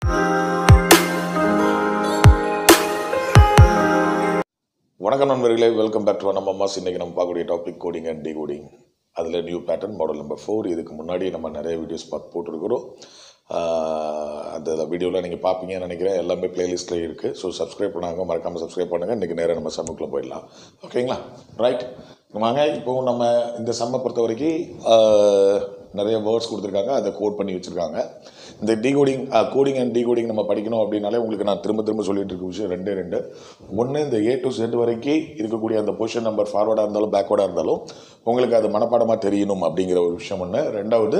வணக்கம் நண்பர்களே, welcome back to நம்ம அம்மாஸ். இன்றைக்கி நம்ம பார்க்கக்கூடிய டாபிக் கோடிங் அண்ட் டிகோடிங். அதில் நியூ பேட்டர்ன் மாடல் நம்பர் 4. இதுக்கு முன்னாடி நம்ம நிறைய வீடியோஸ் போட்டிருக்கிறோம். அந்த வீடியோவில் நீங்கள் பார்ப்பீங்கன்னு நினைக்கிறேன். எல்லாமே பிளேலிஸ்ட்டில் இருக்குது. ஸோ சப்ஸ்கிரைப் பண்ணாங்க, மறக்காமல் சப்ஸ்கிரைப் பண்ணுங்கள். இன்றைக்கி நேராக நம்ம சம்முக்குள்ளே போயிடலாம். ஓகேங்களா? ரைட் வாங்க. இப்போது நம்ம இந்த சம்மை பொறுத்த வரைக்கும் நிறைய வேர்ட்ஸ் கொடுத்துருக்காங்க, அதை கோட் பண்ணி வச்சுருக்காங்க. இந்த கோடிங் அண்ட் டிகோடிங் நம்ம படிக்கணும் அப்படின்னாலே உங்களுக்கு நான் திரும்ப சொல்லிட்டு இருக்க விஷயம் ரெண்டு. ஒன்று, இந்த A to Z வரைக்கும் இருக்கக்கூடிய அந்த பொசிஷன் நம்பர் ஃபார்வர்டாக இருந்தாலும் பேக்வேர்டாக இருந்தாலும் உங்களுக்கு அது மனப்பாடமாக தெரியணும் அப்படிங்கிற ஒரு விஷயம் ஒன்று. ரெண்டாவது,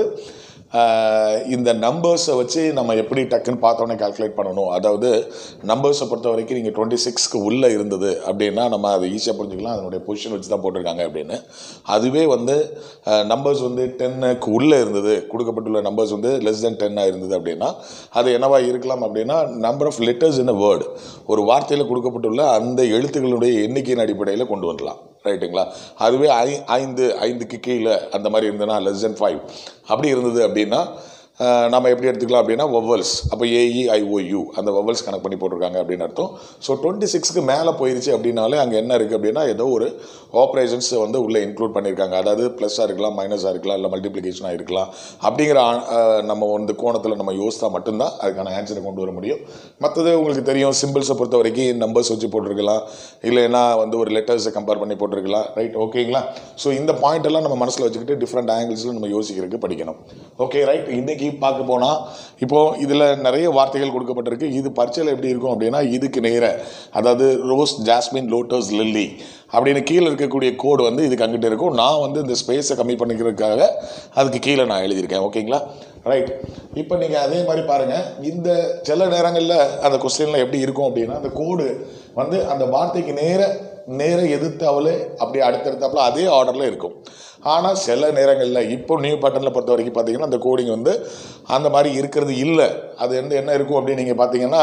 இந்த நம்பர்ஸை வச்சு நம்ம எப்படி டக்குன்னு பார்த்தோன்னே கால்குலேட் பண்ணணும். அதாவது நம்பர்ஸை பொறுத்த வரைக்கும் நீங்கள் 26க்கு உள்ளே இருந்தது அப்படின்னா நம்ம அதை ஈஸியாக புரிஞ்சுக்கலாம். அதனுடைய பொசிஷன் வச்சு தான் போட்டிருக்காங்க அப்படின்னு. அதுவே நம்பர்ஸ் 10க்கு உள்ளே இருந்தது, கொடுக்கப்பட்டுள்ள நம்பர்ஸ் லெஸ் தென் 10 இருந்தது அப்படின்னா அது என்னவா இருக்கலாம் அப்படின்னா number of letters in a word, ஒரு வார்த்தையில் கொடுக்கப்பட்டுள்ள அந்த எழுத்துக்களுடைய எண்ணிக்கையின் அடிப்படையில் கொண்டு வரலாம். ரைட்டுங்களா? அதுவே 5க்கு கீழே அந்த மாதிரி இருந்ததுன்னா லெஸ் தென் 5 அப்படி இருந்தது அப்படின்னா நம்ம எப்படி எடுத்துக்கலாம் அப்படின்னா வவல்ஸ். அப்போ AEIOU அந்த வவல்ஸ் கனெக்ட் பண்ணி போட்டிருக்காங்க அப்படின்னு அர்த்தம். ஸோ 26க்கு மேலே போயிடுச்சு அப்படின்னாலே அங்கே என்ன இருக்குது அப்படின்னா ஏதோ ஒரு ஆப்ரேஷன்ஸ் உள்ளே இன்க்ளூட் பண்ணியிருக்காங்க. அதாவது ப்ளஸ்ஸாக இருக்கலாம், மைனஸாக இருக்கலாம், இல்லை மல்டிப்ளிகேஷனாக இருக்கலாம். அப்படிங்கிற நம்ம கோணத்தில் நம்ம யோசித்தா மட்டும்தான் அதுக்கான ஆன்சரை கொண்டு வர முடியும். மற்றது உங்களுக்கு தெரியும், சிம்பிள்ஸை பொறுத்த வரைக்கும் நம்பர்ஸ் வச்சு போட்டிருக்கலாம், இல்லைன்னா ஒரு லெட்டர்ஸை கம்பேர் பண்ணி போட்டிருக்கலாம். ரைட், ஓகேங்களா? ஸோ இந்த பாயிண்ட் எல்லாம் நம்ம மனசில் வச்சுக்கிட்டு டிஃப்ரெண்ட் ஆங்கிள்ஸில் நம்ம யோசிக்கிறதுக்கு படிக்கணும். Okay, right. இன்றைக்கி பார்க்க போனால் இப்போது இதில் நிறைய வார்த்தைகள் கொடுக்கப்பட்டிருக்கு. இது பரீட்சையில் எப்படி இருக்கும் அப்படின்னா இதுக்கு நேராக, அதாவது ரோஸ், ஜாஸ்மின், லோட்டஸ், லில்லி அப்படின்னு கீழே இருக்கக்கூடிய கோடு இதுக்கு அங்கிட்ட இருக்கும். நான் இந்த ஸ்பேஸை கம்மி பண்ணிக்கிறதுக்காக அதுக்கு கீழே நான் எழுதியிருக்கேன். ஓகேங்களா? ரைட். இப்போ நீங்கள் அதே மாதிரி பாருங்கள், இந்த சில நேரங்களில் அந்த கொஸ்டினில் எப்படி இருக்கும் அப்படின்னா அந்த கோடு அந்த வார்த்தைக்கு நேர எதிர்த்தாவலே அப்படியே அடுத்தடுத்தாப்புல அதே ஆர்டரில் இருக்கும். ஆனால் சில நேரங்களில் இப்போ நியூ பேட்டர்னில் பொறுத்த வரைக்கும் பார்த்தீங்கன்னா அந்த கோடிங் அந்த மாதிரி இருக்கிறது இல்லை. அது என்ன இருக்கும் அப்படின்னு நீங்கள் பார்த்தீங்கன்னா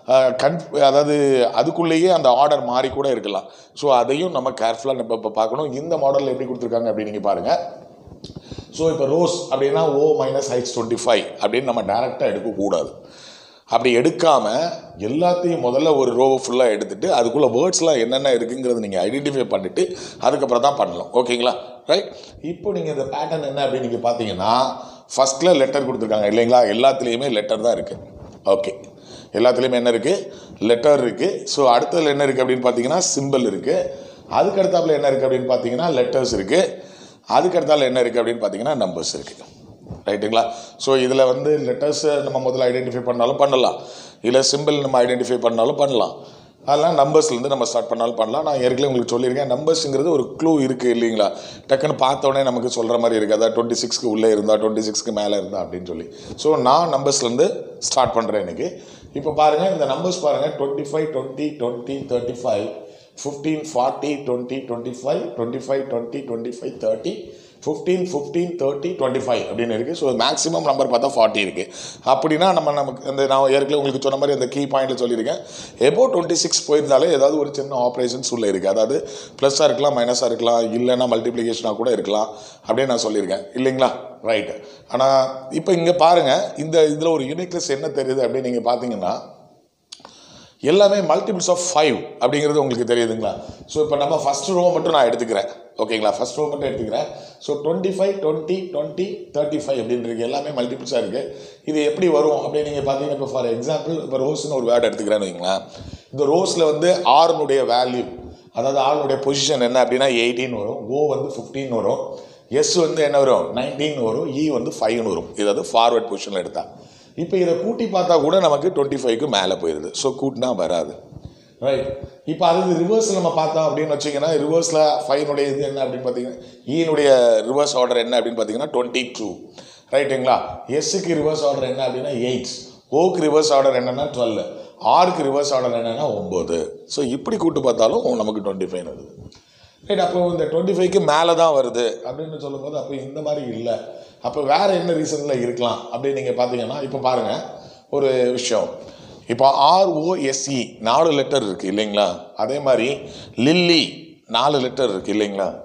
அதாவது அதுக்குள்ளேயே அந்த ஆர்டர் மாறி கூட இருக்கலாம். ஸோ அதையும் நம்ம கேர்ஃபுல்லாக நம்ம இப்போ பார்க்கணும். இந்த மாடலில் எப்படி கொடுத்துருக்காங்க அப்படின்னு நீங்கள் பாருங்கள். ஸோ இப்போ ரோஸ் அப்படின்னா O - H25 அப்படின்னு நம்ம டைரெக்டாக எடுக்கக்கூடாது. அப்படி எடுக்காமல் எல்லாத்தையும் முதல்ல ஒரு ரோவை ஃபுல்லாக எடுத்துகிட்டு அதுக்குள்ளே வேர்ட்ஸ்லாம் என்னென்ன இருக்குங்கிறது நீங்கள் ஐடென்டிஃபை பண்ணிவிட்டு அதுக்கப்புறம் தான் பண்ணலாம். ஓகேங்களா? ரைட். இப்போ நீங்கள் இந்த பேட்டர்ன் என்ன அப்படின்னு நீங்கள் பார்த்தீங்கன்னா ஃபஸ்ட்டில் லெட்டர் கொடுத்துருக்காங்க இல்லைங்களா? எல்லாத்துலேயுமே லெட்டர் தான் இருக்குது. ஓகே, எல்லாத்துலேயுமே என்ன இருக்குது? லெட்டர் இருக்குது. ஸோ அடுத்ததில் என்ன இருக்குது அப்படின்னு பார்த்தீங்கன்னா சிம்பிள் இருக்குது. அதுக்கடுத்தாப்பில் என்ன இருக்குது அப்படின்னு பார்த்தீங்கன்னா லெட்டர்ஸ் இருக்குது. அதுக்கடுத்தால என்ன இருக்குது அப்படின்னு பார்த்தீங்கன்னா நம்பர்ஸ் இருக்குது. ரைட்டுங்களா? ஸோ இதில் லெட்டர்ஸை நம்ம முதல்ல ஐடென்டிஃபை பண்ணாலும் பண்ணலாம், இல்லை சிம்பிள் நம்ம ஐடென்டிஃபை பண்ணாலும் பண்ணலாம். அதெல்லாம் நம்பர்ஸ்லேருந்து நம்ம ஸ்டார்ட் பண்ணாலும் பண்ணலாம். நான் ஏற்கனவே உங்களுக்கு சொல்லியிருக்கேன், நம்பர்ஸுங்கிறது ஒரு க்ளூ இருக்குது இல்லைங்களா? டக்குன்னு பார்த்தோன்னே நமக்கு சொல்கிற மாதிரி இருக்குது. அதாவது 26க்கு உள்ளே இருந்தால், 26க்கு மேலே இருந்தால் அப்படின்னு சொல்லி. ஸோ நான் நம்பர்ஸ்லேருந்து ஸ்டார்ட் பண்ணுறேன் இன்றைக்கி. இப்போ பாருங்கள், இந்த நம்பர்ஸ் பாருங்கள். 25, 20, 20, 35, 15, 40, 20, 25, 25, 20, 25, 30, 15, 15, 30, 25 அப்படின்னு இருக்குது. ஸோ மேக்ஸிமம் நம்பர் பார்த்தா 40 இருக்குது. அப்படின்னா நமக்கு நான் ஏற்கனவே உங்களுக்கு சொன்ன மாதிரி அந்த கீ பாயிண்டில் சொல்லியிருக்கேன். எபோ 26 போயிருந்தாலே ஏதாவது ஒரு சின்ன ஆப்ரேஷன்ஸ் உள்ளே இருக்குது. அதாவது ப்ளஸ்ஸாக இருக்கலாம், மைனஸாக இருக்கலாம், இல்லைன்னா மல்டிப்ளிகேஷனாக கூட இருக்கலாம் அப்படின்னு நான் சொல்லியிருக்கேன் இல்லைங்களா? ரைட்டு. ஆனால் இப்போ இங்கே பாருங்கள், இதில் ஒரு யூனிக்னஸ் என்ன தெரியுது அப்படின்னு நீங்கள் பார்த்தீங்கன்னா எல்லாமே மல்டிபிள்ஸ் ஆஃப் 5 அப்படிங்கிறது உங்களுக்கு தெரியுதுங்களா? ஸோ இப்போ நம்ம ஃபஸ்ட் ரோ மட்டும் நான் எடுத்துக்கிறேன். ஓகேங்களா? ஃபஸ்ட் ரோ மட்டும் எடுத்துக்கிறேன். ஸோ 25, 20, 20, 35 அப்படின்றது எல்லாமே மல்டிபிள்ஸாக இருக்குது. இது எப்படி வரும் அப்படின்னு நீங்கள் பார்த்தீங்கன்னா, இப்போ ஃபார் எக்ஸாம்பிள் இப்போ ரோஸ்னு ஒரு வேர்டு எடுத்துக்கிறேன்னு வைங்களேன். இந்த ரோஸில் ஆர்னுடைய வேல்யூ, அதாவது ஆர்னுடைய பொசிஷன் என்ன அப்படின்னா 18 வரும், O 15 வரும், S என்ன வரும் 19 வரும், E 5 வரும். இது ஃபார்வர்ட் பொசிஷனில் எடுத்தால். இப்போ இதை கூட்டி பார்த்தா கூட நமக்கு 25க்கு மேலே போயிடுது. ஸோ கூட்டினா வராது. ரைட். இப்போ அது ரிவர்ஸில் நம்ம பார்த்தோம் அப்படின்னு வச்சிங்கன்னா, ரிவர்ஸில் 5னுடைய இது என்ன அப்படின்னு பார்த்தீங்கன்னா, ஈனுடைய ரிவர்ஸ் ஆர்டர் என்ன அப்படின்னு பார்த்தீங்கன்னா 22. ரைட்டுங்களா? எஸ்ஸுக்கு ரிவர்ஸ் ஆர்டர் என்ன அப்படின்னா 8, ஓக்கு ரிவர்ஸ் ஆர்டர் என்னென்னா 12, ஆருக்கு ரிவர்ஸ் ஆர்டர் என்னென்னா 9. ஸோ இப்படி கூட்டு பார்த்தாலும் நமக்கு 25 வருது. ரைட். அப்போ இந்த 25க்கு மேலே தான் வருது அப்படின்னு சொல்லும்போது அப்போ இந்த மாதிரி இல்லை. அப்போ வேறு என்ன ரீசனில் இருக்கலாம் அப்படின்னு நீங்கள் பார்த்தீங்கன்னா, இப்போ பாருங்கள் ஒரு விஷயம். இப்போ ROSE 4 லெட்டர் இருக்குது இல்லைங்களா? அதே மாதிரி லில்லி 4 லெட்டர் இருக்குது இல்லைங்களா?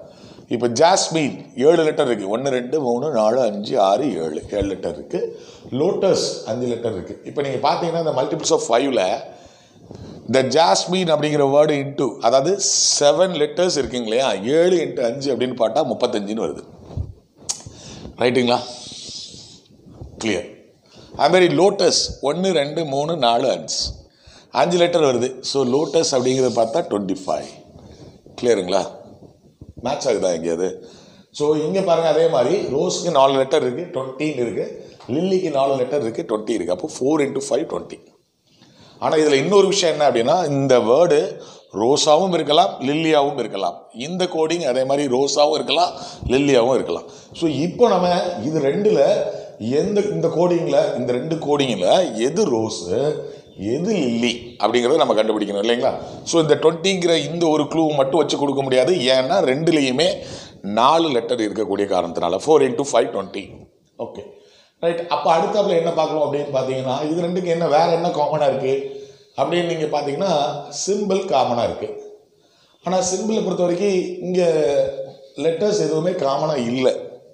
இப்போ ஜாஸ்மின் 7 லெட்டர் இருக்குது. 1 2 3 4 5 6 7 7 லெட்டர் இருக்குது. லோட்டஸ் 5 லெட்டர் இருக்குது. இப்போ நீங்கள் பார்த்தீங்கன்னா இந்த மல்டிபிள்ஸ் ஆஃப் 5ல் இந்த ஜாஸ்மின் அப்படிங்கிற வேர்டு இன்ட்டு, அதாவது 7 லெட்டர்ஸ் இருக்குங்க இல்லையா, 7 × 5 அப்படின்னு பார்த்தா 35ன்னு வருது. ரைட்டுங்களா? கிளியர். அதுமாதிரி லோட்டஸ் 1 2 3 4 5 5 லெட்டர் வருது. ஸோ லோட்டஸ் அப்படிங்கிறத பார்த்தா 25. கிளியருங்களா? மேட்ச் ஆகுதா எங்கேயாவது? ஸோ இங்கே பாருங்கள், அதே மாதிரி ரோஸுக்கு 4 லெட்டர் இருக்குது, 20 இருக்குது. லில்லிக்கு 4 லெட்டர் இருக்குது, 20 இருக்குது. அப்போ 4 × 5 20. ஆனால் இதில் இன்னொரு விஷயம் என்ன அப்படின்னா, இந்த வேர்டு ரோஸாவும் இருக்கலாம், லில்லியாவும் இருக்கலாம். இந்த கோடிங் அதே மாதிரி ரோஸாவும் இருக்கலாம், லில்லியாவும் இருக்கலாம். ஸோ இப்போ நம்ம இது ரெண்டில் இந்த கோடிங்கில், இந்த 2 கோடிங்கில் எது ரோஸு எது லில்லி அப்படிங்கிறத நம்ம கண்டுபிடிக்கணும் இல்லைங்களா? ஸோ இந்த 20ங்கிற இந்த ஒரு க்ளூ மட்டும் வச்சு கொடுக்க முடியாது. ஏன்னா ரெண்டுலேயுமே 4 லெட்டர் இருக்கக்கூடிய காரணத்தினால 4 × 5 20. Okay, right. அப்போ அடுத்தாப்புல என்ன பார்க்கணும் அப்படின்னு பார்த்தீங்கன்னா, இது ரெண்டுக்கு என்ன வேறு என்ன காமனாக இருக்குது அப்படின்னு நீங்கள் பார்த்தீங்கன்னா, சிம்பிள் காமனாக இருக்குது. ஆனால் சிம்பிளை பொறுத்த வரைக்கும் இங்கே லெட்டர்ஸ் எதுவுமே காமனாக இல்லை.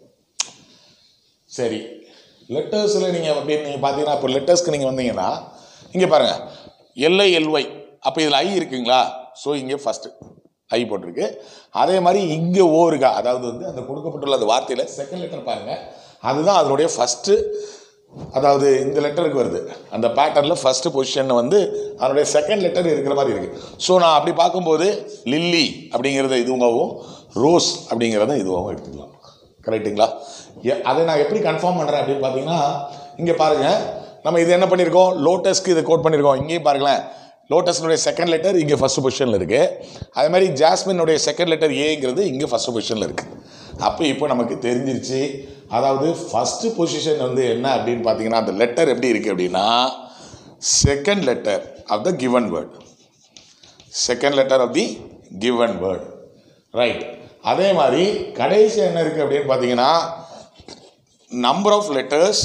சரி, லெட்டர்ஸில் நீங்கள் அப்படின்னு நீங்கள் பார்த்தீங்கன்னா, இப்போ லெட்டர்ஸ்க்கு நீங்கள் வந்தீங்கன்னா இங்கே பாருங்கள், LILY. அப்போ இதில் ஐ இருக்குங்களா? ஸோ இங்கே ஃபஸ்ட்டு ஐ போட்டிருக்கு. அதே மாதிரி இங்கே ஓ இருக்கா, அதாவது வந்து அந்த கொடுக்கப்பட்டுள்ள அந்த வார்த்தையில் செகண்ட் லெட்டர் பாருங்கள், அதுதான் அதனுடைய ஃபஸ்ட்டு, அதாவது இந்த லெட்டருக்கு வருது. அந்த பேட்டர்னில் ஃபஸ்ட்டு பொசிஷன் வந்து அதனுடைய செகண்ட் லெட்டர் இருக்கிற மாதிரி இருக்குது. ஸோ நான் அப்படி பார்க்கும்போது லில்லி அப்படிங்கிறத இதுவாகவும் ரோஸ் அப்படிங்கிறத இதுவாகவும் எடுத்துக்கலாம். கரெக்டுங்களா? அதை நான் எப்படி கன்ஃபார்ம் பண்ணுறேன் அப்படின்னு பார்த்தீங்கன்னா, இங்கே பாருங்கள், நம்ம இது என்ன பண்ணியிருக்கோம், லோட்டஸ்க்கு இதை கோட் பண்ணியிருக்கோம். இங்கேயும் பாருங்களேன், லோட்டஸ்னுடைய செகண்ட் லெட்டர் இங்கே ஃபஸ்ட்டு பொசிஷனில் இருக்குது. அதே மாதிரி ஜாஸ்மினுடைய செகண்ட் லெட்டர் ஏங்கிறது இங்கே ஃபஸ்ட்டு பொசிஷனில் இருக்குது. அப்போ இப்போ நமக்கு தெரிஞ்சிருச்சு, அதாவது ஃபஸ்ட்டு பொசிஷன் வந்து என்ன அப்படின்னு பார்த்தீங்கன்னா, அந்த லெட்டர் எப்படி இருக்குது அப்படின்னா, second letter of the given word. Second letter of the given word. Right. அதே மாதிரி கடைசி என்ன இருக்குது அப்படின்னு பார்த்தீங்கன்னா, number of letters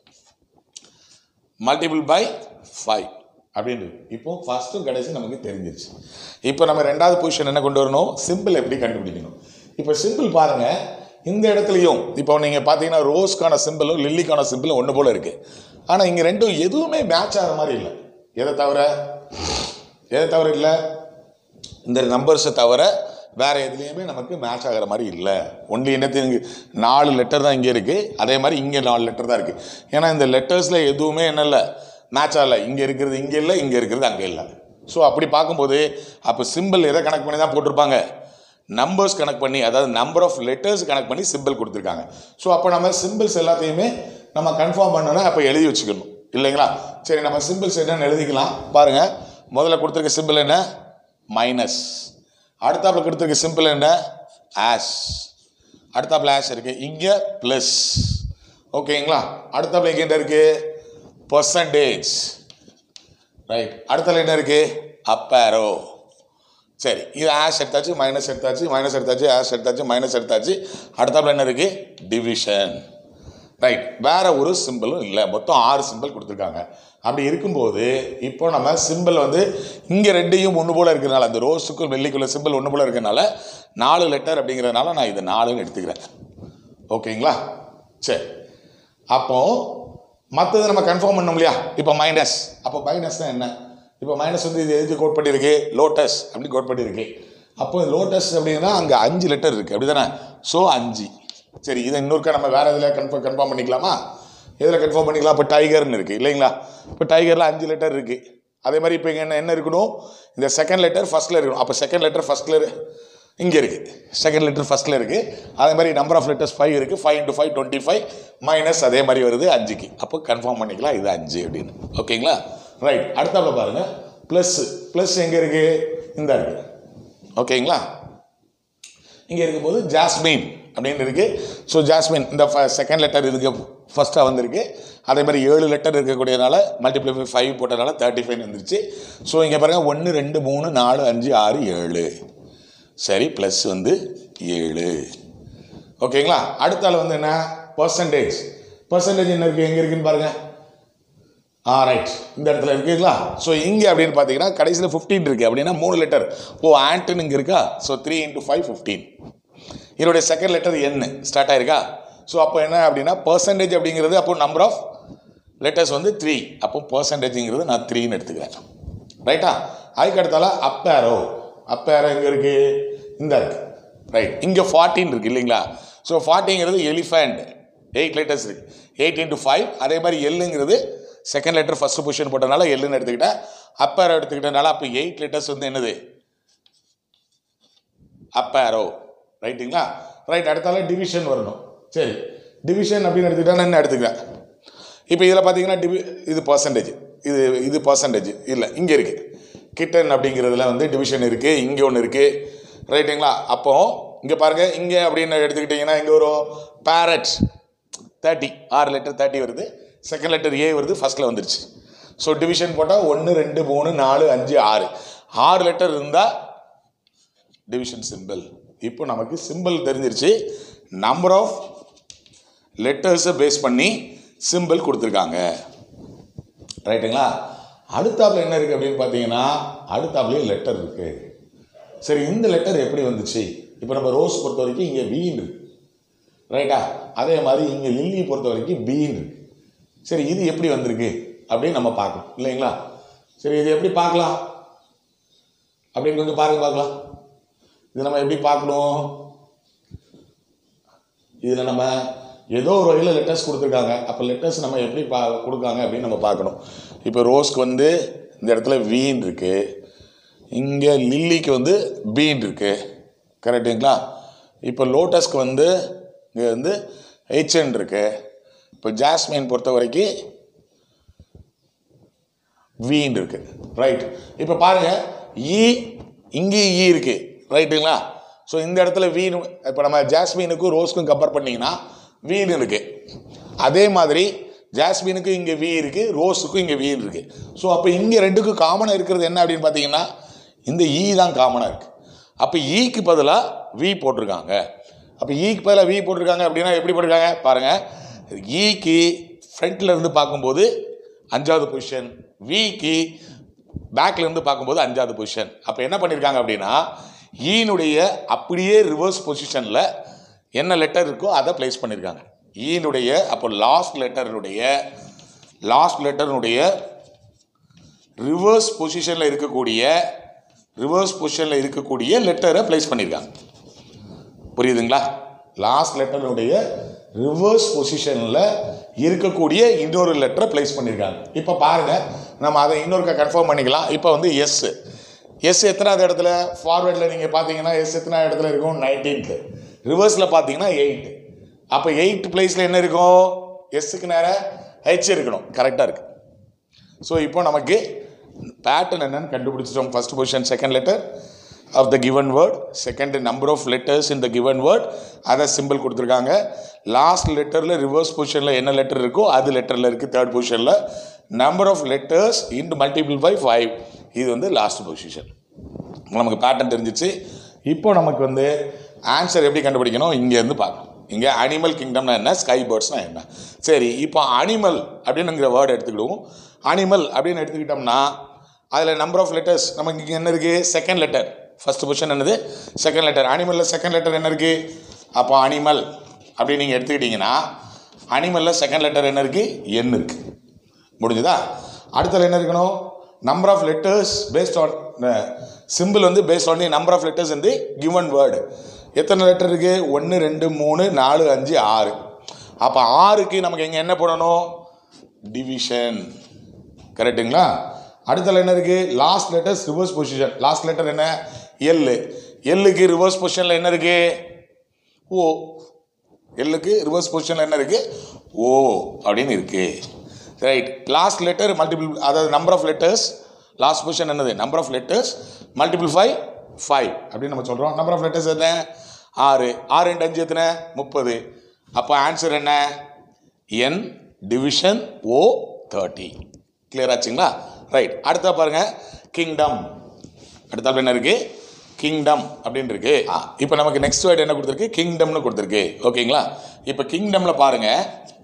multiple by 5 அப்படின்றது. இப்போ ஃபஸ்ட்டும் கடைசி நமக்கு தெரிஞ்சிருச்சு. இப்போ நம்ம ரெண்டாவது பொசிஷன் என்ன கொண்டு வரணும், சிம்பிள் எப்படி கண்டுபிடிக்கணும். இப்போ சிம்பிள் பாருங்கள், இந்த இடத்துலையும் இப்போ நீங்கள் பார்த்தீங்கன்னா ரோஸ்க்கான சிம்பிளும் லில்லிக்கான சிம்பிளும் ஒன்று போல் இருக்குது. ஆனால் இங்கே ரெண்டும் எதுவுமே மேட்ச் ஆகிற மாதிரி இல்லை. எதை தவிர இல்லை, இந்த நம்பர்ஸை தவிர வேறு எதுலேயுமே நமக்கு மேட்ச் ஆகிற மாதிரி இல்லை. ஒன்லி என்னத்துக்கு 4 லெட்டர் தான் இங்கே இருக்குது, அதே மாதிரி இங்கே 4 லெட்டர் தான் இருக்குது. ஏன்னா இந்த லெட்டர்ஸில் எதுவுமே என்ன இல்லை, மேட்ச் ஆகலை. இங்கே இருக்கிறது இங்கே இல்லை, இங்கே இருக்கிறது அங்கே இல்லை. ஸோ அப்படி பார்க்கும்போது அப்போ சிம்பிள் எதை கனெக்ட் பண்ணி தான் போட்டிருப்பாங்க, நம்பர்ஸ் கனெக்ட் பண்ணி, அதாவது நம்பர் ஆஃப் லெட்டர்ஸ் கனெக்ட் பண்ணி சிம்பிள் கொடுத்துருக்காங்க. ஸோ அப்போ நம்ம சிம்பிள்ஸ் எல்லாத்தையுமே நம்ம கன்ஃபார்ம் பண்ணோன்னா அப்போ எழுதி வச்சுக்கணும் இல்லைங்களா? சரி, நம்ம சிம்பிள்ஸ் என்னென்னு எழுதிக்கலாம். பாருங்கள், முதல்ல கொடுத்துருக்க சிம்பிள் என்ன, மைனஸ். அடுத்தாப்புல கொடுத்துருக்க சிம்பிள் என்ன, ஆஷ். அடுத்தாப்புல ஆஷ் இருக்குது, இங்கே ப்ளஸ். ஓகேங்களா? அடுத்தாப்புல இங்கே என்ன இருக்குது, பர்சன்டேஜ். ரைட். அடுத்தாப்புல என்ன இருக்குது, அப் ஆரோ. சரி, இது ஆஷ் எடுத்தாச்சு, மைனஸ் எடுத்தாச்சு, மைனஸ் எடுத்தாச்சு, ஆஷ் எடுத்தாச்சு, மைனஸ் எடுத்தாச்சு. அடுத்தாப்புல என்ன இருக்குது, டிவிஷன். ரைட். வேறு ஒரு சிம்பிளும் இல்லை. மொத்தம் 6 சிம்பிள் கொடுத்துருக்காங்க. அப்படி இருக்கும்போது இப்போ நம்ம சிம்பிள் வந்து இங்கே ரெண்டையும் ஒன்று போல் இருக்கிறனால, அந்த ரோஸுக்கும் வெள்ளிக்குள்ள சிம்பிள் ஒன்று போல் இருக்கிறனால 4 லெட்டர் அப்படிங்கிறதுனால நான் இது 4ன்னு எடுத்துக்கிறேன். ஓகேங்களா? சரி, அப்போது மற்றது நம்ம கன்ஃபார்ம் பண்ணோம் இல்லையா? இப்போ மைனஸ். அப்போ மைனஸ் தான் என்ன, இப்போ மைனஸ் வந்து இது எதுக்கு கோட் பண்ணியிருக்கு, லோட்டஸ் அப்படி கோட் பண்ணியிருக்கு. அப்போ லோட்டஸ் அப்படின்னா அங்கே 5 லெட்டர் இருக்குது, அப்படி தானே? ஸோ 5. சரி, இதை இன்னொருக்கா நம்ம வேறு இதில் கன்ஃபார்ம் பண்ணிக்கலாமா? எதில் கன்ஃபார்ம் பண்ணிக்கலாம்? இப்போ டைகர்னு இருக்குது இல்லைங்களா? இப்போ டைகரில் 5 லெட்டர் இருக்குது. அதே மாதிரி இப்போ இங்கே என்ன இருக்கணும், இந்த செகண்ட் லெட்டர் ஃபஸ்ட்டில் இருக்கணும். அப்போ செகண்ட் லெட்டர் ஃபஸ்ட்டில் இங்கே இருக்குது, செகண்ட் லெட்டர் ஃபஸ்ட்டில் இருக்குது. அதே மாதிரி நம்பர் ஆஃப் லெட்டர்ஸ் 5 இருக்குது. 5 × 5 25, மைனஸ் அதே மாதிரி வருது 5க்கு. அப்போ கன்ஃபார்ம் பண்ணிக்கலாம் இது 5 அப்படின்னு. ஓகேங்களா? ரைட். அடுத்தாப்புல பாருங்கள், ப்ளஸ்ஸு. ப்ளஸ் எங்கே இருக்குது, இந்த இருக்குது. ஓகேங்களா? இங்கே இருக்கும்போது ஜாஸ்மின் அப்படின்னு இருக்குது. ஸோ ஜாஸ்மின் இந்த செகண்ட் லெட்டர் இதுக்கு ஃபஸ்ட்டாக வந்திருக்கு. அதே மாதிரி 7 லெட்டர் இருக்கக்கூடியனால மல்டிப்ளை பை 5 போட்டதுனால 35 வந்துருச்சு. ஸோ இங்கே பாருங்கள், 1 2 3 4 5 6 7. சரி, ப்ளஸ் வந்து 7. ஓகேங்களா? அடுத்த ஆள் வந்து என்ன, பர்சன்டேஜ். பர்சன்டேஜ் என்ன இருக்குது, எங்கே இருக்குதுன்னு பாருங்கள். ரைட், இந்த இடத்துல இருக்குங்களா? ஸோ இங்கே அப்படின்னு பார்த்தீங்கன்னா கடைசியில் 15 இருக்குது. அப்படின்னா 3 லெட்டர். ஆண்ட்டுன்னு இங்கே இருக்கா? ஸோ 3 × 5 15. இதனுடைய செகண்ட் லெட்டர் என் ஸ்டார்ட் ஆயிருக்கா. ஸோ அப்போ என்ன அப்படின்னா பர்சன்டேஜ் அப்படிங்கிறது அப்போ நம்பர் ஆஃப் லெட்டர்ஸ் வந்து 3. அப்போ பர்சன்டேஜுங்கிறது நான் 3ன்னு எடுத்துக்கிறேன். ரைட்டா? அதுக்கு அடுத்தால அப்பேரோ எங்கே இருக்குது? இந்த இருக்குது. ரைட். இங்கே 14 இருக்குது இல்லைங்களா? ஸோ 40ங்கிறது எலிஃபண்ட் 8 லெட்டர்ஸ் இருக்குது. 8 into 5. அதே மாதிரி எல்லுங்கிறது செகண்ட் லெட்டர் ஃபர்ஸ்ட் பொசிஷன் போட்டனால எல்லுன்னு எடுத்துக்கிட்டேன். அப்பேரோ எடுத்துக்கிட்டனால அப்போ 8 லெட்டர்ஸ் வந்து என்னது? அப்பேரோ. ரைட்டுங்களா? ரைட். அடுத்தால டிவிஷன் வரணும். சரி, டிவிஷன் அப்படின்னு எடுத்துக்கிட்டா நான் என்ன எடுத்துக்கிறேன்? இப்போ இதில் பார்த்தீங்கன்னா இது பர்சன்டேஜ், இது பர்சன்டேஜ் இல்லை, இங்கே இருக்குது கிட்டன் அப்படிங்கிறதுல வந்து டிவிஷன் இருக்குது, இங்கே ஒன்று இருக்குது. ரைட்டுங்களா? அப்போ இங்கே பாருங்கள், இங்கே அப்படின்னு எடுத்துக்கிட்டிங்கன்னா இங்கே ஒரு பேரட் 30 6 லெட்டர் 30 வருது. செகண்ட் லெட்டர் ஏ வருது, ஃபர்ஸ்ட்டில் வந்துருச்சு. ஸோ டிவிஷன் போட்டால் 1 2 3 4 5 6 லெட்டர் இருந்தால் டிவிஷன் சிம்பிள். இப்போ நமக்கு சிம்பிள் தெரிஞ்சிருச்சு. நம்பர் ஆஃப் லெட்டர்ஸை பேஸ் பண்ணி சிம்பிள் கொடுத்துருக்காங்க. ரைட்டுங்களா? அடுத்தாப்புல என்ன இருக்குது அப்படின்னு பார்த்தீங்கன்னா அடுத்தாப்புலேயே லெட்டர் இருக்குது. சரி, இந்த லெட்டர் எப்படி வந்துச்சு? இப்போ நம்ம ரோஸ் பொறுத்த வரைக்கும் இங்கே வீன் இருக்கு. ரைட்டா? அதே மாதிரி இங்கே லில்லி பொறுத்த வரைக்கும் பீன் இருக்கு. சரி, இது எப்படி வந்திருக்கு அப்படின்னு நம்ம பார்க்கணும் இல்லைங்களா? சரி, இது எப்படி பார்க்கலாம் அப்படின்னு கொஞ்சம் பார்க்கலாம். இது நம்ம எப்படி பார்க்கணும்? இதில் நம்ம ஏதோ ஒரு வகையில் லெட்டர்ஸ் கொடுத்துருக்காங்க. அப்போ லெட்டர்ஸ் நம்ம எப்படி கொடுக்காங்க அப்படின்னு நம்ம பார்க்கணும். இப்போ ரோஸ்க்கு வந்து இந்த இடத்துல வீன் இருக்குது, இங்கே லில்லிக்கு வந்து பீன் இருக்குது. கரெக்டுங்களா? இப்போ லோட்டஸ்க்கு வந்து இங்கே வந்து ஹெச்என் இருக்குது. இப்போ ஜாஸ்மின் பொறுத்த வரைக்கும் வீன் இருக்குது. ரைட். இப்போ பாருங்கள், இங்கே இருக்குது. ரைட்டுங்களா? ஸோ இந்த இடத்துல வீன், இப்போ நம்ம ஜாஸ்மினுக்கும் ரோஸ்க்கும் கம்பேர் பண்ணிங்கன்னா வீன் இருக்குது. அதே மாதிரி ஜாஸ்மினுக்கு இங்கே வீ இருக்குது, ரோஸுக்கும் இங்கே வீன் இருக்குது. ஸோ அப்போ இங்கே ரெண்டுக்கும் காமனாக இருக்கிறது என்ன அப்படின்னு பார்த்தீங்கன்னா இந்த ஈ தான் காமனாக இருக்குது. அப்போ ஈக்கு பதிலாக வி போட்டிருக்காங்க. அப்போ ஈக்கு பதிலாக வி போட்டிருக்காங்க அப்படின்னா எப்படி போட்டிருக்காங்க பாருங்கள். ஈக்கு ஃப்ரண்ட்டில் இருந்து பார்க்கும்போது 5வது பொசிஷன், விக்கு பேக்கில் இருந்து பார்க்கும்போது 5வது பொசிஷன். அப்போ என்ன பண்ணியிருக்காங்க அப்படின்னா ஈனுடைய அப்படியே ரிவர்ஸ் பொசிஷனில் என்ன லெட்டர் இருக்கோ அதை பிளேஸ் பண்ணியிருக்காங்க. ஈனுடைய அப்போ லாஸ்ட் லெட்டருடைய ரிவர்ஸ் பொசிஷனில் இருக்கக்கூடிய லெட்டரை பிளேஸ் பண்ணியிருக்காங்க. புரியுதுங்களா? லாஸ்ட் லெட்டருடைய ரிவர்ஸ் பொசிஷனில் இருக்கக்கூடிய இன்னொரு லெட்டரை பிளேஸ் பண்ணியிருக்காங்க. இப்போ பாருங்கள், நம்ம அதை இன்னொருக்கா கன்ஃபார்ம் பண்ணிக்கலாம். இப்போ வந்து எஸ் எத்தனாவது இடத்துல? ஃபார்வேர்டில் நீங்கள் பார்த்தீங்கன்னா எஸ் எத்தனாவது இடத்துல இருக்கும்? 19th. ரிவர்ஸில் பார்த்தீங்கன்னா 8. அப்போ 8 பிளேஸில் என்ன இருக்கும்? எஸ்ஸுக்கு நேரம் ஹெச் இருக்கணும். கரெக்டாக இருக்குது. ஸோ இப்போ நமக்கு பேட்டர்ன் என்னன்னு கண்டுபிடிச்சிட்டோம். First position second letter of the given word, second number of letters in the given word, அதை சிம்பிள் கொடுத்துருக்காங்க. லாஸ்ட் லெட்டரில் ரிவர்ஸ் பொசிஷனில் என்ன லெட்டர் இருக்கோ அது லெட்டரில் இருக்குது. தேர்ட் பொசிஷனில் number of letters into multiple by 5, இது வந்து லாஸ்ட் பொசிஷன். நமக்கு பேட்டர்ன் தெரிஞ்சிச்சு. இப்போ நமக்கு வந்து ஆன்சர் எப்படி கண்டுபிடிக்கணும்? இங்கேருந்து பார்க்கணும். இங்கே அனிமல் கிங்டம்னா என்ன, ஸ்கை பேர்ட்ஸ்னா என்ன. சரி, இப்போ அனிமல் அப்படின்னுங்கிற வேர்டு எடுத்துக்கிடுவோம். அனிமல் அப்படின்னு எடுத்துக்கிட்டோம்னா அதில் நம்பர் ஆஃப் லெட்டர்ஸ் நமக்கு இங்கே என்ன இருக்குது? Second letter. ஃபர்ஸ்ட் பொசிஷன் என்னது? Second letter. அனிமலில் செகண்ட் லெட்டர் என்ன இருக்குது? அப்போ அனிமல் அப்படின்னு நீங்கள் எடுத்துக்கிட்டிங்கன்னா அனிமலில் செகண்ட் லெட்டர் என்ன இருக்குது? என் இருக்குது. முடிஞ்சுதா? அடுத்தது என்ன இருக்கணும்? Number of letters based on symbol வந்து based on the number of letters இந்த கிவன் வேர்டு. எத்தனை லெட்டர் இருக்குது? 1 2 3 4 5 6. அப்போ 6க்கு நமக்கு இங்கே என்ன போடணும்? டிவிஷன். கரெக்டுங்களா? அடுத்தல என்ன இருக்குது? Last letters reverse position. Last letter என்ன? எல்லுக்கு ரிவர்ஸ் பொசிஷனில் என்ன இருக்குது? ஓ. எல்லுக்கு ரிவர்ஸ் பொசிஷனில் என்ன இருக்குது? ஓ அப்படின்னு இருக்குது. ரைட். லாஸ்ட் லெட்டர் மல்டிபிள், அதாவது number of letters last position என்னது? நம்பர் ஆஃப் லெட்டர்ஸ் மல்டிபிள் 5 அப்படின்னு நம்ம சொல்கிறோம். நம்பர் ஆஃப் லெட்டர்ஸ் என்ன? 6. 6 × 5 எத்தனை? 30. அப்போ ஆன்சர் என்ன? N division O 30. கிளியர் ஆச்சுங்களா? ரைட். அடுத்த பாருங்க, கிங்டம். அடுத்த என்ன இருக்குது? கிங்டம் அப்படின்னு இருக்கு. இப்போ நமக்கு நெக்ஸ்ட் வேர்டு என்ன கொடுத்துருக்கு? கிங்டம்னு கொடுத்துருக்கு. ஓகேங்களா? இப்போ கிங்டமில் பாருங்கள்,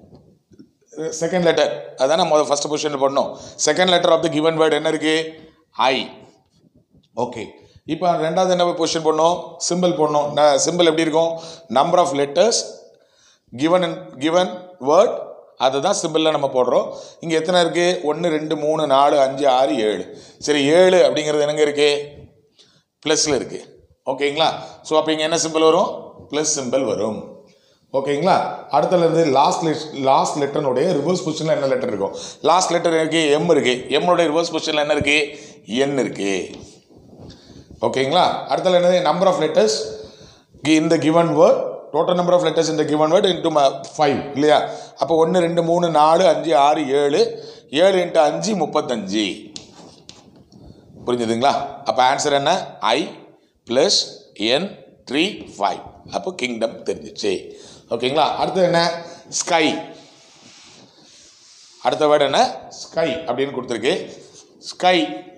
செகண்ட் லெட்டர் அதானே முதல் ஃபர்ஸ்ட் பொசிஷனில் போடணும். Second letter of the given word என்ன இருக்குது? ஐ. ஓகே. இப்போ ரெண்டாவது என்ன பொசிஷன் பண்ணோம், சிம்பிள் பண்ணோம். சிம்பிள் எப்படி இருக்கும், number of letters given word, அதுதான் சிம்பிளில் நம்ம போடுறோம். இங்கே எத்தனை இருக்குது, 1 2 3 4 5 6 7. சரி 7 அப்படிங்கிறது என்னங்க இருக்குது, ப்ளஸில் இருக்குது. ஓகேங்களா. ஸோ அப்போ இங்கே என்ன சிம்பிள் வரும், ப்ளஸ் சிம்பிள் வரும். ஓகேங்களா. அடுத்தது லாஸ்ட் லெட்டருடைய ரிவர்ஸ் பொசிஷனில் என்ன லெட்டர் இருக்கும், லாஸ்ட் லெட்டர் இருக்குது, எம் இருக்குது. எம்முடைய ரிவர்ஸ் பொசிஷனில் என்ன இருக்குது, என் இருக்குது. ஓகேங்களா. அடுத்தது என்னது, நம்பர் ஆஃப் லெட்டர்ஸ் இந்த given word, total number of letters இந்த கிவன் வேர்ட் இன்ட்டு 5 இல்லையா. அப்போ 1 2 3 4 5 6 7, 7 × 5 35. புரிஞ்சுதுங்களா. அப்போ ஆன்சர் என்ன, I + N 3 5. அப்போ கிங்டம் தெரிஞ்சிச்சு. ஓகேங்களா. அடுத்தது என்ன, ஸ்கை. அடுத்த வேர்டு என்ன, ஸ்கை அப்படின்னு கொடுத்துருக்கு. ஸ்கை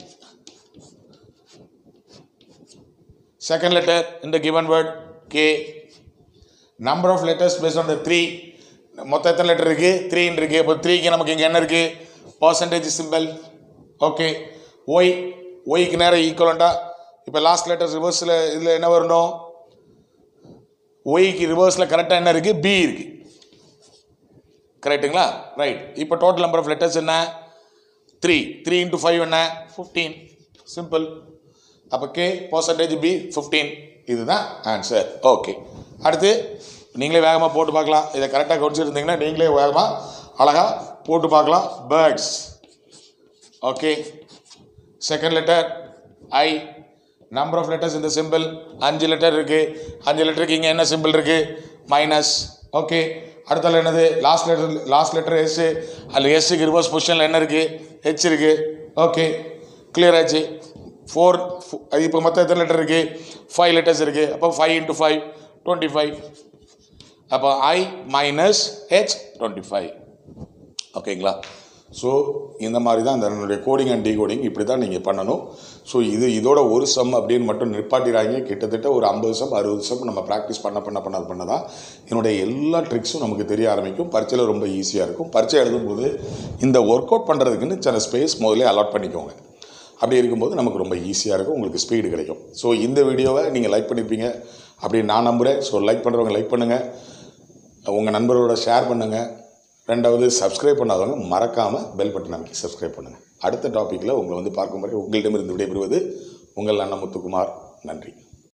செகண்ட் லெட்டர் இந்த given word K. Number of letters based on the 3. மொத்தம் எத்தனை லெட்டர் இருக்குது, 3 இருக்குது. இப்போ 3க்கு நமக்கு இங்கே என்ன இருக்குது, பர்சன்டேஜ் சிம்பிள். ஓகே. ஒய்க்கு நேரம் ஈக்குவலண்டாக இப்போ லாஸ்ட் லெட்டர்ஸ் ரிவர்ஸில் இதில் என்ன வரணும், ஒய்க்கு ரிவர்ஸில் கரெக்டாக என்ன இருக்குது, பி இருக்குது. கரெக்டுங்களா. ரைட். இப்போ டோட்டல் நம்பர் ஆஃப் லெட்டர்ஸ் என்ன, 3. 3 × 5 என்ன, 15. சிம்பிள். அப்போ K பர்சன்டேஜ் B 15. இதுதான் ஆன்சர். ஓகே. அடுத்து நீங்களே வேகமாக போட்டு பார்க்கலாம். இதை கரெக்டாக கவனிச்சிருந்தீங்கன்னா நீங்களே வேகமாக அழகாக போட்டு பார்க்கலாம். Birds. Okay. Second letter I. Number of letters இந்த சிம்பிள் 5 லெட்டர் இருக்குது. 5 லெட்டருக்கு இங்கே என்ன சிம்பிள் இருக்குது, மைனஸ். ஓகே. அடுத்தால என்னது, லாஸ்ட் லெட்டர் S. அதில் எஸ்ஸுக்கு ரிவர்ஸ் பொசிஷனில் என்ன இருக்குது, ஹெச் இருக்குது. ஓகே. கிளியர் ஆச்சு. 4. இப்போ மொத்தம் எத்தனை லெட்டர் இருக்குது, 5 லெட்டர்ஸ் இருக்குது. அப்போ 5 × 5 25. அப்போ I - H 25. ஓகேங்களா. ஸோ இந்த மாதிரி தான் இந்த கோடிங் அண்ட் டீகோடிங் இப்படி தான் நீங்கள் பண்ணணும். ஸோ இதோட ஒரு சம் அப்படின்னு மட்டும் நிற்பாட்டிறாங்க. கிட்டத்தட்ட ஒரு 50 சம் 60 சம் நம்ம ப்ராக்டிஸ் பண்ண தான் என்னுடைய எல்லா ட்ரிக்ஸும் நமக்கு தெரிய ஆரம்பிக்கும். பரீட்சையில் ரொம்ப ஈஸியாக இருக்கும். பரீட்சை எழுதும்போது இந்த ஒர்க் அவுட் பண்ணுறதுக்குன்னு சில ஸ்பேஸ் முதல்ல அலாட் பண்ணிக்கோங்க. அப்படி இருக்கும்போது நமக்கு ரொம்ப ஈஸியாக இருக்கும், உங்களுக்கு ஸ்பீடு கிடைக்கும். ஸோ இந்த வீடியோவை நீங்கள் லைக் பண்ணியிருப்பீங்க அப்படின்னு நான் நம்புகிறேன். ஸோ லைக் பண்ணுறவங்க லைக் பண்ணுங்கள், உங்கள் நண்பர்களோட ஷேர் பண்ணுங்கள். ரெண்டாவது சப்ஸ்கிரைப் பண்ணாதவங்க மறக்காமல் பெல் பட்டன் அமைக்கி சப்ஸ்கிரைப் பண்ணுங்கள். அடுத்த டாப்பிக்கில் உங்களை பார்க்கும் வரை உங்களிடமிருந்து விடைபெறுவது உங்கள் அண்ணன் முத்துக்குமார். நன்றி.